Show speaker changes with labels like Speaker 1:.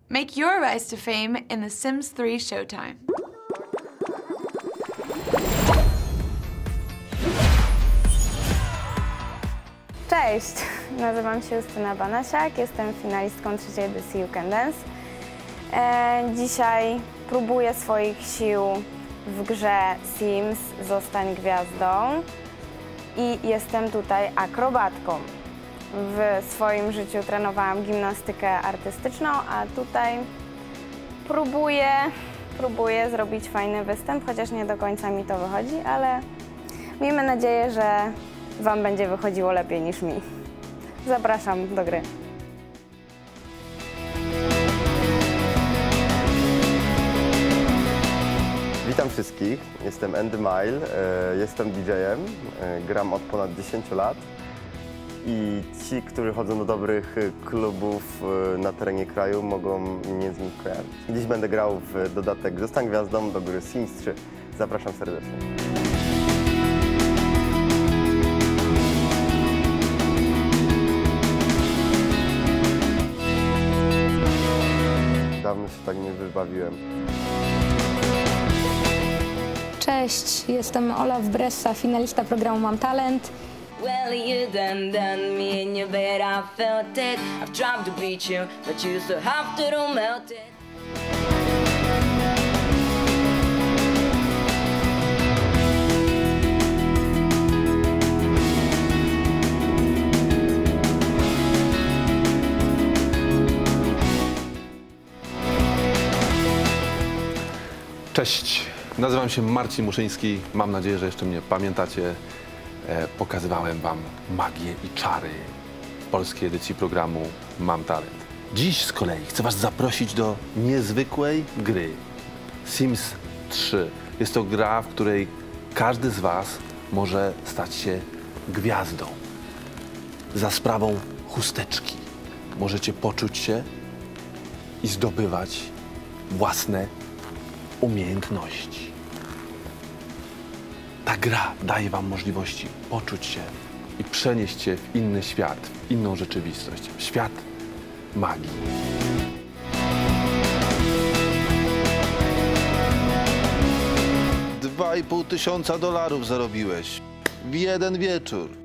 Speaker 1: Make your rise to fame in The Sims 3 Showtime.
Speaker 2: Cześć, nazywam się Justyna Banasiak, jestem finalistką trzeciej edycji You Can Dance. Dzisiaj próbuję swoich sił w grze Sims Zostań Gwiazdą i jestem tutaj akrobatką. W swoim życiu trenowałam gimnastykę artystyczną, a tutaj próbuję zrobić fajny występ, chociaż nie do końca mi to wychodzi, ale miejmy nadzieję, że Wam będzie wychodziło lepiej niż mi. Zapraszam do gry.
Speaker 3: Witam wszystkich, jestem Andy Mile, jestem DJ-em, gram od ponad 10 lat i ci, którzy chodzą do dobrych klubów na terenie kraju, mogą mnie z nich kojarzyć. Dziś będę grał w dodatek Zostań Gwiazdą do gry Sims 3. Zapraszam serdecznie. Dawno się tak nie wybawiłem.
Speaker 4: Cześć, jestem Olaf Bressa, finalista programu Mam Talent.
Speaker 5: Well, you done me and you bet I felt it. I've tried to beat you, but you still have to don't melt it.
Speaker 6: Cześć, nazywam się Marcin Muszyński. Mam nadzieję, że jeszcze mnie pamiętacie. Pokazywałem Wam magię i czary w polskiej edycji programu Mam Talent. Dziś z kolei chcę Was zaprosić do niezwykłej gry Sims 3. Jest to gra, w której każdy z Was może stać się gwiazdą. Za sprawą chusteczki możecie poczuć się i zdobywać własne umiejętności. Ta gra daje Wam możliwości poczuć się i przenieść się w inny świat, w inną rzeczywistość, w świat magii. $2,5 tysiąca zarobiłeś w jeden wieczór.